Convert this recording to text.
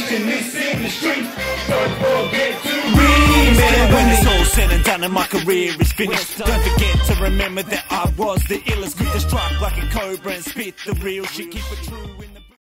watching this in the streets. Don't forget to remember when it's all said and done and my career is finished. Don't forget to remember that I was the illest. Quick to strike like a cobra and spit the real shit. Keep it true.